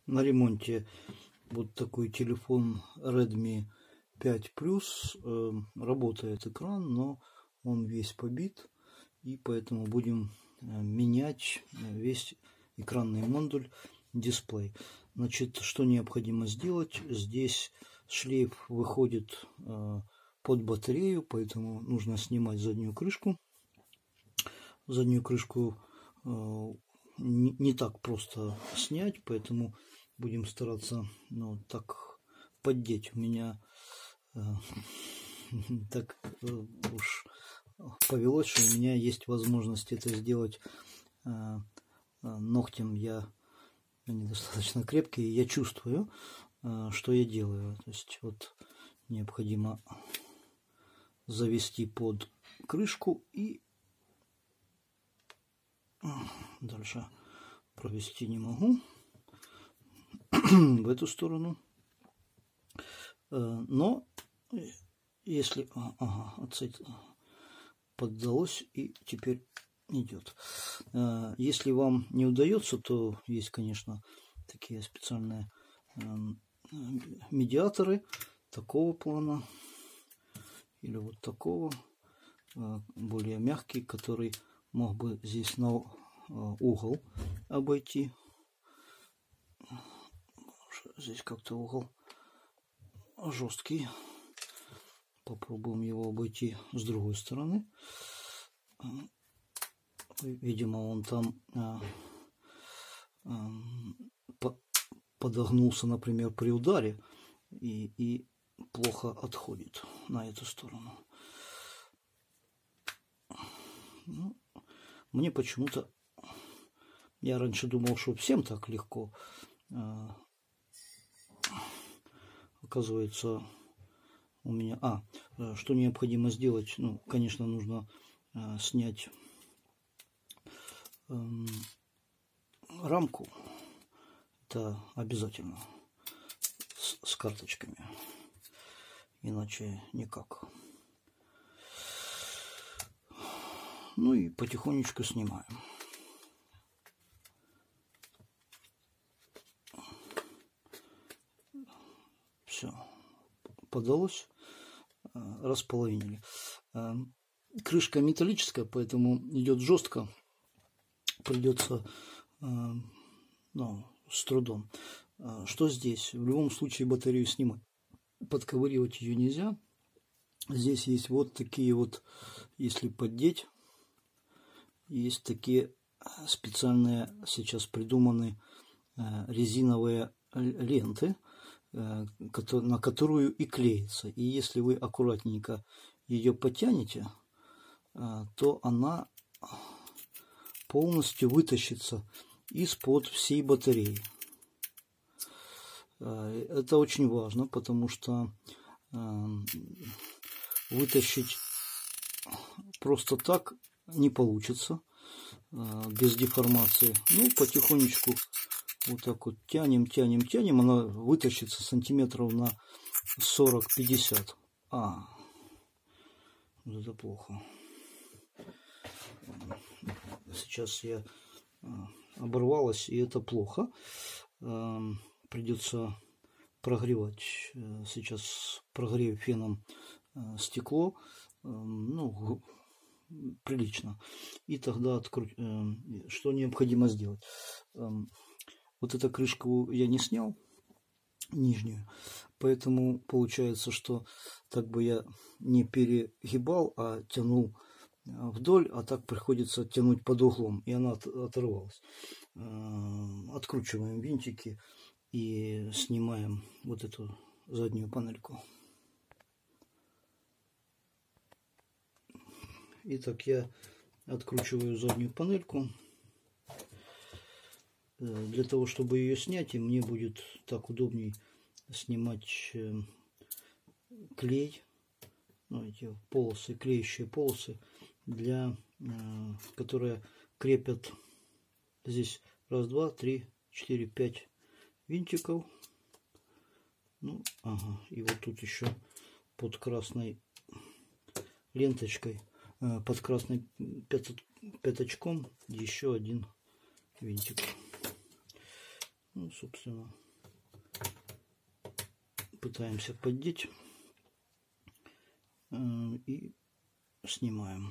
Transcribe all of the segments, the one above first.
На ремонте вот такой телефон Redmi 5 Plus. Работает экран, но он весь побит, и поэтому будем менять весь экранный модуль, дисплей. Значит, что необходимо сделать? Здесь шлейф выходит под батарею, поэтому нужно снимать заднюю крышку. Заднюю крышку не так просто снять, поэтому будем стараться, ну, так поддеть. У меня так уж повелось, что у меня есть возможность это сделать ногтем. Они достаточно крепкие, я чувствую, что я делаю. То есть вот необходимо завести под крышку и дальше провести не могу в эту сторону. Но если поддалось и теперь идет. Если вам не удается, то есть, конечно, такие специальные медиаторы такого плана или вот такого, более мягкий, который мог бы здесь на угол обойти. Здесь как-то угол жесткий. Попробуем его обойти с другой стороны. Видимо, он там подогнулся, например, при ударе и плохо отходит на эту сторону. Ну, мне почему-то, я раньше думал, что всем так легко. Оказывается, у меня... что необходимо сделать? Ну, конечно, нужно снять рамку. Это обязательно с карточками. Иначе никак. Ну и потихонечку снимаем. Все. Подалось. Располовинили. Крышка металлическая, поэтому идет жестко. Придется, с трудом. Что здесь? В любом случае батарею снимать. Подковыривать ее нельзя. Здесь есть вот такие вот, если поддеть, есть такие специальные, сейчас придуманы резиновые ленты, на которую и клеится. И если вы аккуратненько ее потянете, то она полностью вытащится из-под всей батареи. Это очень важно, потому что вытащить просто так не получится без деформации. Ну, потихонечку вот так вот тянем, она вытащится сантиметров на 40-50. Вот это плохо. Сейчас я оборвалась, и это плохо. Придется прогревать. Сейчас прогрею феном стекло, ну, прилично. И тогда что необходимо сделать? Вот эту крышку я не снял, нижнюю, поэтому получается, что так бы я не перегибал, а тянул вдоль, а так приходится тянуть под углом, и она оторвалась. Откручиваем винтики и снимаем вот эту заднюю панельку. Итак, я откручиваю заднюю панельку. Для того, чтобы ее снять, и мне будет так удобней снимать клей, эти полосы, клеящие полосы, которые крепят здесь 1, 2, 3, 4, 5 винтиков. И вот тут еще под красной ленточкой, под красной пятачком еще один винтик. Ну, собственно, пытаемся поддеть и снимаем.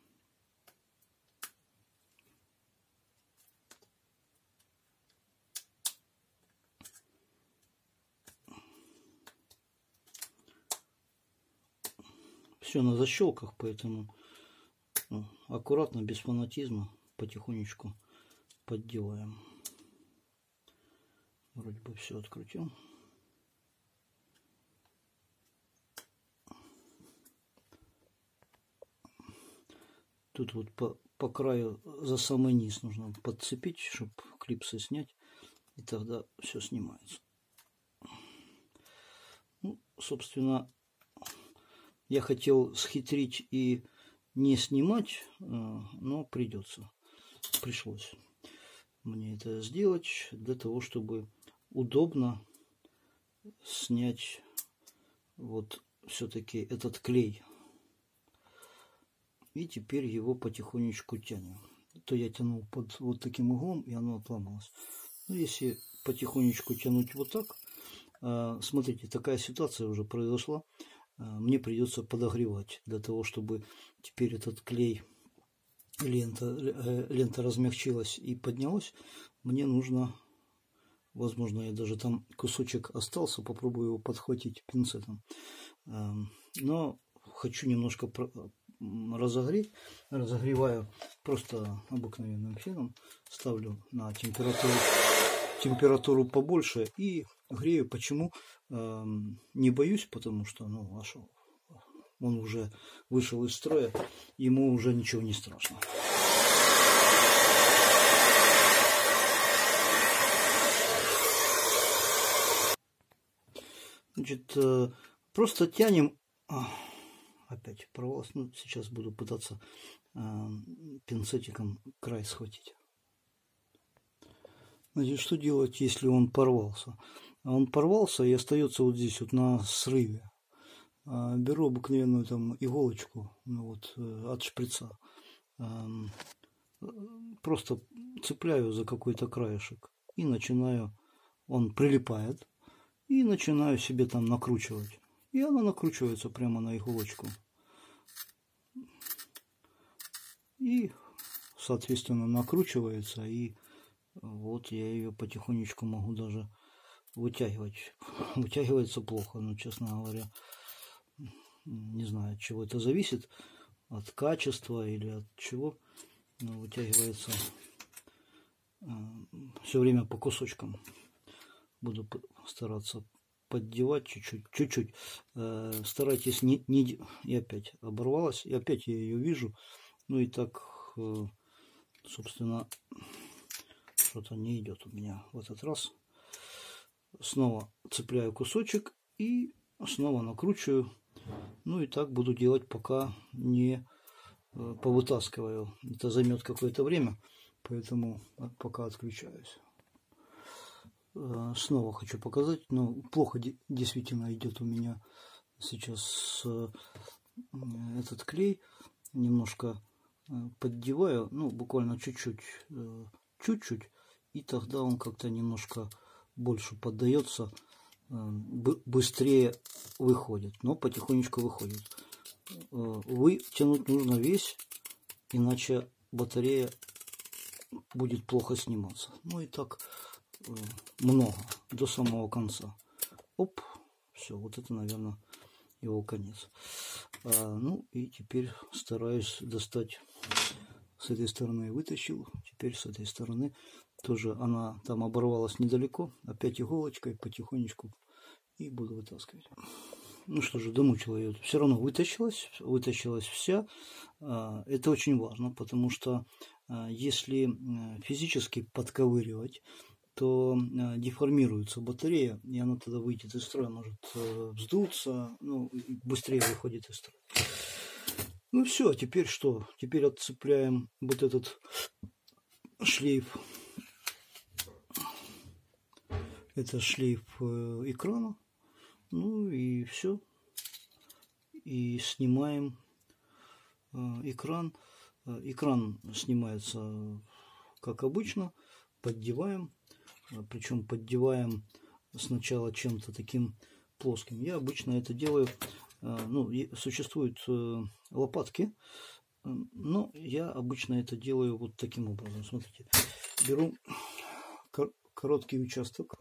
Все на защелках, поэтому аккуратно, без фанатизма, потихонечку подделаем. Вроде бы все открутил. Тут вот по краю за самый низ нужно подцепить, чтобы клипсы снять, и тогда все снимается. Ну, собственно, я хотел схитрить и не снимать, но пришлось мне это сделать для того, чтобы удобно снять вот все-таки этот клей. И теперь его потихонечку тянем. То я тянул под вот таким углом, и оно отломалось. Но если потихонечку тянуть вот так, смотрите, такая ситуация уже произошла. Мне придется подогревать для того, чтобы теперь этот клей, лента размягчилась и поднялась. Мне нужно, возможно, я даже там кусочек остался, попробую его подхватить пинцетом. Но хочу немножко разогреть. Разогреваю просто обыкновенным феном, ставлю на температуру побольше и грею. Почему? Не боюсь, потому что он уже вышел из строя, ему уже ничего не страшно. Значит, просто тянем. Опять порвалось. Ну, сейчас буду пытаться пинцетиком край схватить. Значит, что делать, если он порвался? Он порвался и остается вот здесь вот на срыве. Беру обыкновенную там иголочку, от шприца. Просто цепляю за какой-то краешек и начинаю, он прилипает, и начинаю себе там накручивать. И она накручивается прямо на иголочку. И, соответственно, накручивается, и вот я ее потихонечку могу даже вытягивать. Вытягивается плохо, но, честно говоря, не знаю, от чего это зависит, от качества или от чего, но вытягивается все время по кусочкам. Буду стараться поддевать чуть-чуть. Старайтесь не... И опять оборвалась, и опять я ее вижу. Ну и так, собственно, что-то не идет у меня в этот раз. Снова цепляю кусочек и снова накручиваю. Ну и так буду делать, пока не повытаскиваю. Это займет какое-то время, поэтому пока отключаюсь. Снова хочу показать, но плохо действительно идет у меня сейчас этот клей. Немножко поддеваю, ну буквально чуть-чуть, и тогда он как-то немножко больше поддается, быстрее выходит, но потихонечку выходит. Вытянуть нужно весь, иначе батарея будет плохо сниматься. Ну и так много, до самого конца. Оп, все, вот это, наверное, его конец. Ну и теперь стараюсь достать. С этой стороны вытащил, теперь с этой стороны тоже она там оборвалась недалеко. Опять иголочкой потихонечку и буду вытаскивать. Ну что же, домучила ее. Все равно вытащилась вся. Это очень важно, потому что если физически подковыривать, то деформируется батарея, и она тогда выйдет из строя, может вздуться, ну, быстрее выходит из строя. Ну все, теперь что? Теперь отцепляем вот этот шлейф. Это шлейф экрана. Ну и все. И снимаем экран. Экран снимается как обычно. Поддеваем. причем поддеваем сначала чем-то таким плоским. Я обычно это делаю, ну, существуют лопатки, но я обычно это делаю вот таким образом. Смотрите, беру короткий участок,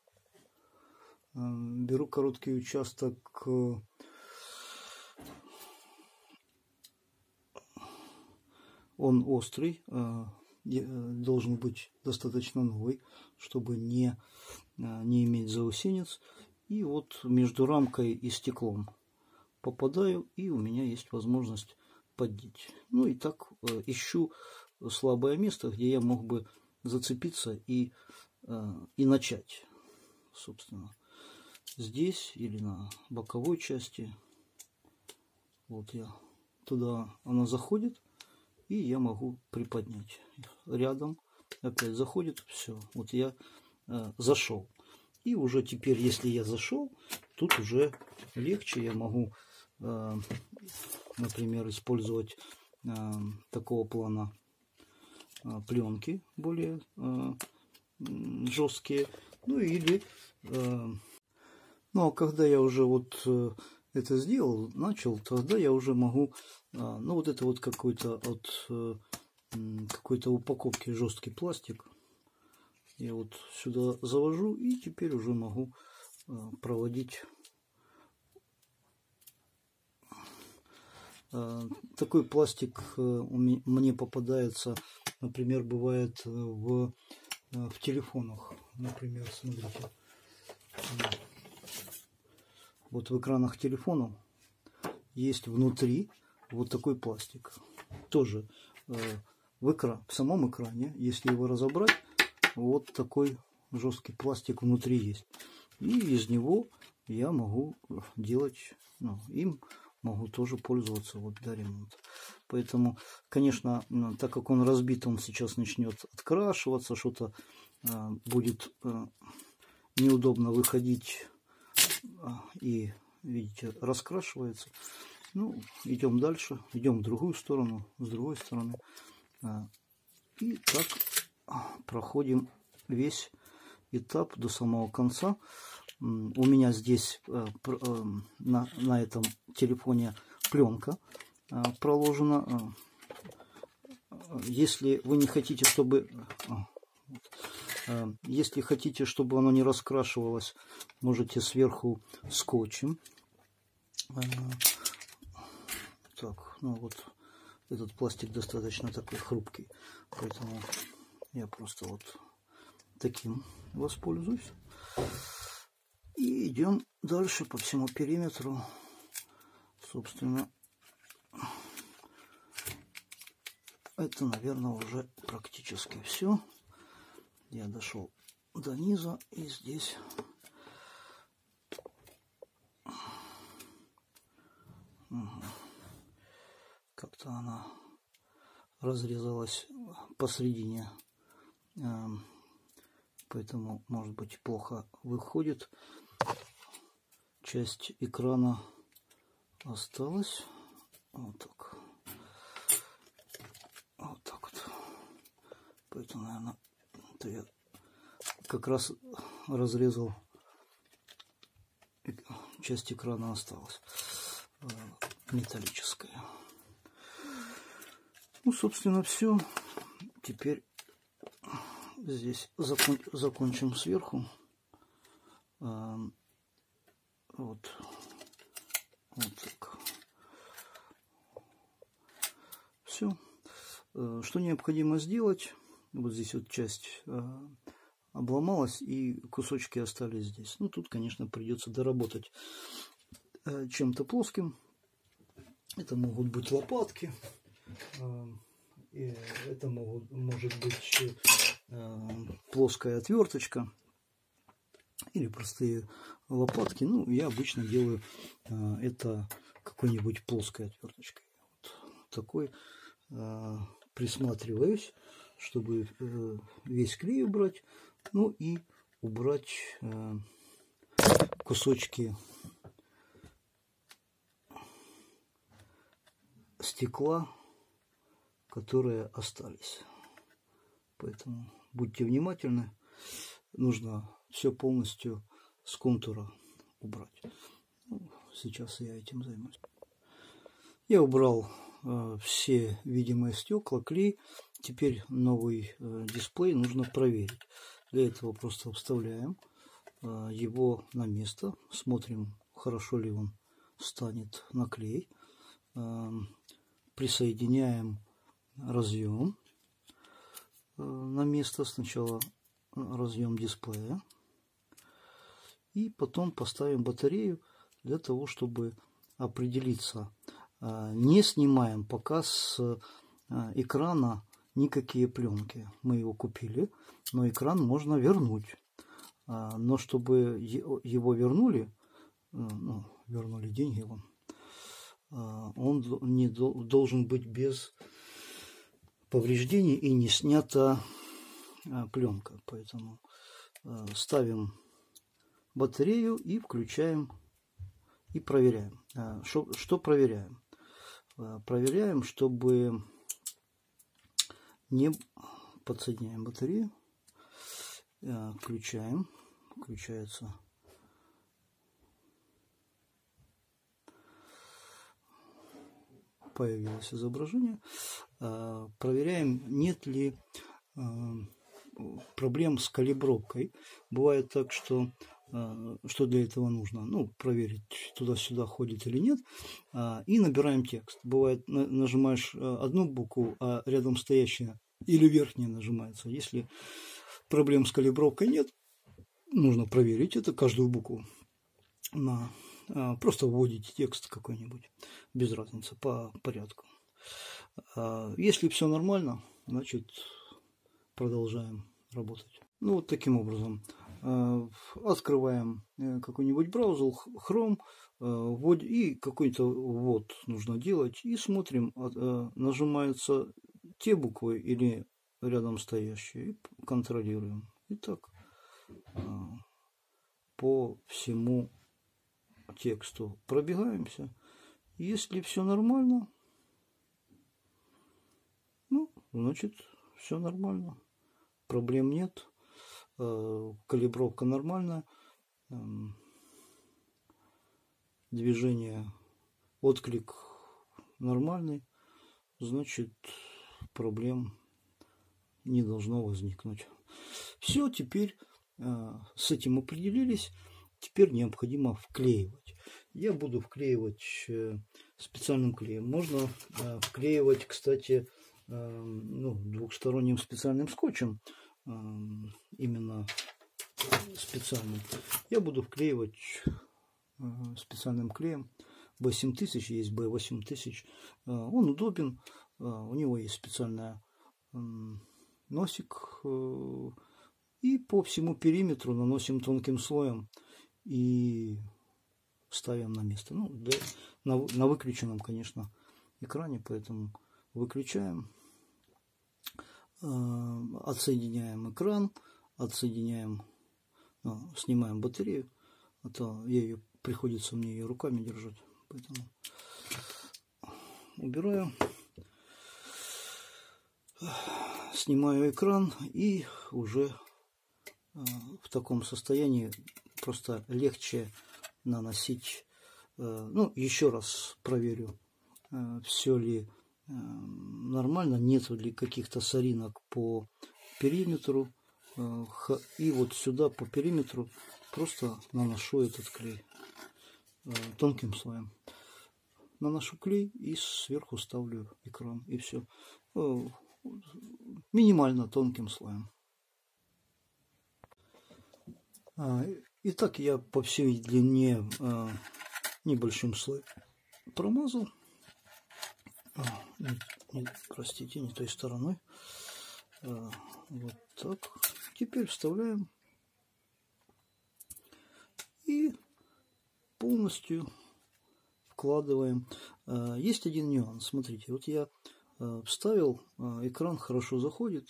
он острый, должен быть достаточно новый, чтобы не иметь заусенец. И вот между рамкой и стеклом попадаю, и у меня есть возможность поддеть. Ну и так ищу слабое место, где я мог бы зацепиться и начать, собственно, здесь или на боковой части. Вот я туда, она заходит, и я могу приподнять. Рядом опять заходит, все, вот я зашел. И уже теперь, если я зашел, тут уже легче, я могу, например, использовать такого плана пленки более жесткие. Ну или, ну а когда я уже вот это сделал, начал, тогда я уже могу, ну вот это вот какой-то от какой-то упаковки жесткий пластик. Я вот сюда завожу и теперь уже могу проводить. Такой пластик мне попадается, например, бывает в телефонах. Например, смотрите. Вот в экранах телефонов есть внутри вот такой пластик. Тоже в самом экране, если его разобрать, вот такой жесткий пластик внутри есть. И из него я могу делать, ну, им могу тоже пользоваться вот для ремонта. Поэтому, конечно, так как он разбит, он сейчас начнет открашиваться, что-то будет неудобно выходить, и, видите, раскрашивается. Ну, идем дальше, идем в другую сторону, с другой стороны. И так проходим весь этап до самого конца. У меня здесь на этом телефоне пленка проложена. Если вы не хотите, чтобы оно не раскрашивалось, можете сверху скотчем. Так, ну вот этот пластик достаточно такой хрупкий, поэтому я просто вот таким воспользуюсь. И идем дальше по всему периметру. Собственно, это, наверное, уже практически все. Я дошел до низа, и здесь как-то она разрезалась посередине, поэтому, может быть, плохо выходит. Часть экрана осталась. Вот так. Вот так вот. Поэтому, наверное, это я как раз разрезал. Часть экрана осталась металлическая. Ну, собственно, все. Теперь здесь закончим сверху. Вот так. Все. Что необходимо сделать? Вот здесь вот часть обломалась, и кусочки остались здесь. Ну, тут, конечно, придется доработать чем-то плоским. Это могут быть лопатки. Это может быть плоская отверточка или простые лопатки. Ну, я обычно делаю это какой-нибудь плоской отверточкой. Вот такой присматриваюсь, чтобы весь клей убрать, ну и убрать кусочки стекла, которые остались. Поэтому будьте внимательны. нужно все полностью с контура убрать. Ну, сейчас я этим займусь. Я убрал все видимые стекла, клей. Теперь новый дисплей нужно проверить. Для этого просто вставляем его на место, смотрим, хорошо ли он станет на клей. Присоединяем разъем на место. Сначала разъем дисплея. И потом поставим батарею для того, чтобы определиться. Не снимаем пока с экрана никакие пленки. Мы его купили, но экран можно вернуть. Но чтобы его вернули, ну, вернули деньги, он не должен быть без повреждений и не снята пленка. Поэтому ставим батарею и включаем и проверяем. Что проверяем? Проверяем, чтобы не подсоединяем батарею, включаем, включается появилось изображение. Проверяем, нет ли проблем с калибровкой. Бывает так, что для этого нужно? Ну, проверить, туда-сюда ходит или нет. И набираем текст. Бывает, нажимаешь одну букву, а рядом стоящая или верхняя нажимается. Если проблем с калибровкой нет, нужно проверить это, каждую букву. Просто вводите текст какой-нибудь, без разницы, по порядку. Если все нормально, значит продолжаем работать. Ну, вот таким образом. Открываем какой-нибудь браузер, Chrome, и какой-то ввод нужно делать. И смотрим, нажимаются те буквы или рядом стоящие. И контролируем. И так по всему тексту пробегаемся. Если все нормально, ну, значит, все нормально. Проблем нет. Калибровка нормальная. Движение, отклик нормальный. Значит, проблем не должно возникнуть. Все, теперь с этим определились. Теперь необходимо вклеивать. Я буду вклеивать специальным клеем. Можно вклеивать, кстати, двухсторонним специальным скотчем. Именно специальным. Я буду вклеивать специальным клеем. B7000, есть B8000. Он удобен. У него есть специальный носик. И по всему периметру наносим тонким слоем и ставим на место. Ну, на выключенном, конечно, экране, поэтому выключаем, отсоединяем экран, снимаем батарею, а то приходится мне ее руками держать, поэтому убираю, снимаю экран, и уже в таком состоянии просто легче наносить. Ну, еще раз проверю, все ли нормально, нет ли каких-то соринок по периметру. И вот сюда по периметру просто наношу этот клей тонким слоем. Наношу клей и сверху ставлю экран, и все. Минимально тонким слоем. Итак, я по всей длине небольшим слоем промазал. Простите, не той стороной. Вот так. Теперь вставляем и полностью вкладываем. Есть один нюанс. Смотрите, вот я вставил, экран хорошо заходит,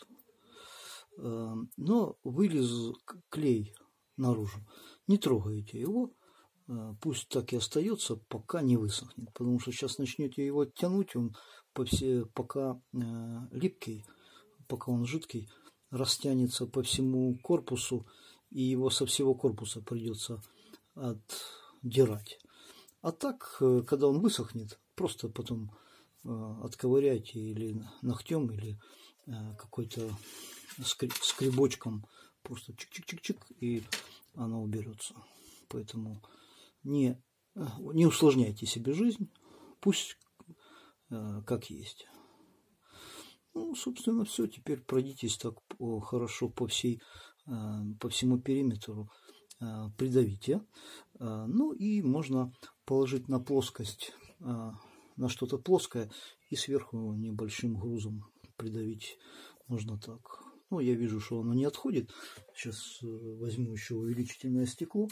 но вылез клей наружу. Не трогаете его, пусть так и остается, пока не высохнет, потому что сейчас начнете его тянуть, он пока липкий, пока он жидкий, растянется по всему корпусу, и его со всего корпуса придется отдирать. А так, когда он высохнет, просто потом отковыряйте или ногтем, или какой-то скребочком, просто чик-чик-чик-чик, и оно уберется. Поэтому не усложняйте себе жизнь, пусть как есть. Ну, собственно, все. Теперь пройдитесь так хорошо по всему периметру, придавите. Ну и можно положить на плоскость, на что-то плоское, и сверху небольшим грузом придавить. Можно так. Ну, я вижу, что оно не отходит. Сейчас возьму еще увеличительное стекло.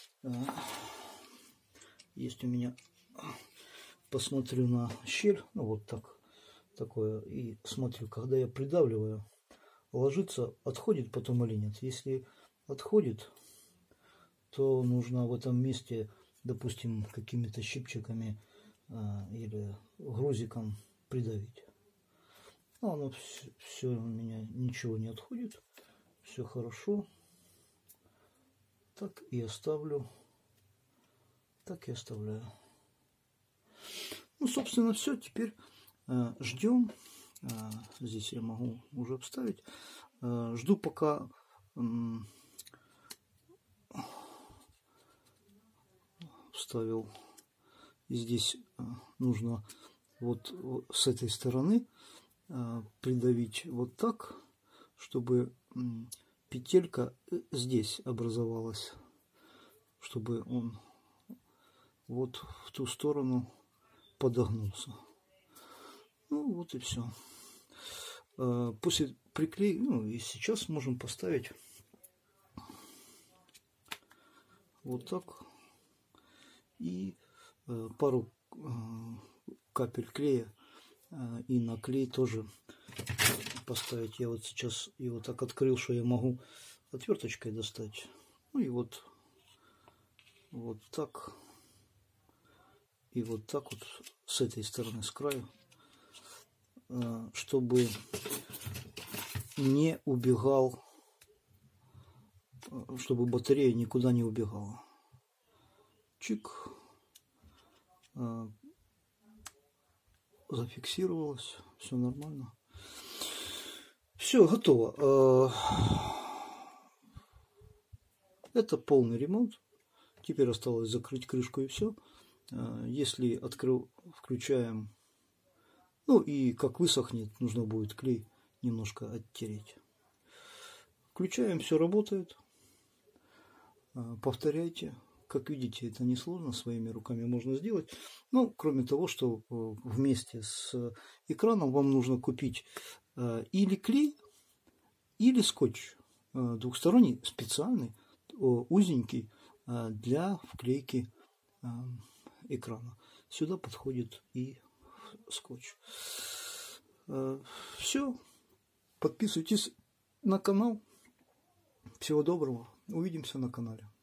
Есть у меня. Посмотрю на щель. Ну, вот так. Такое. И смотрю, когда я придавливаю, ложится, отходит потом или нет. Если отходит, то нужно в этом месте, допустим, какими-то щипчиками или грузиком придавить. Ну, оно все у меня ничего не отходит. Все хорошо. Так и оставлю. Так и оставляю. Ну, собственно, все. Теперь ждем. Здесь я могу уже обставить. Жду, пока вставил. И здесь нужно вот с этой стороны придавить вот так, чтобы петелька здесь образовалась, чтобы он вот в ту сторону подогнулся. Ну вот и все. После приклеить, ну и сейчас можем поставить вот так и пару капель клея, и на клей тоже поставить. Я вот сейчас его так открыл, что я могу отверточкой достать. Ну и вот так. И вот так вот с этой стороны, с краю, чтобы не убегал, чтобы батарея никуда не убегала. Чик. Зафиксировалось. Все нормально. Все, готово. Это полный ремонт. Теперь осталось закрыть крышку и все. Если включаем, ну и как высохнет, нужно будет клей немножко оттереть. Включаем, все работает. Повторяйте. Как видите, это несложно, своими руками можно сделать. Но кроме того, что вместе с экраном вам нужно купить или клей, или скотч двухсторонний, специальный, узенький, для вклейки экрана. Сюда подходит и скотч. Все. Подписывайтесь на канал. Всего доброго. Увидимся на канале.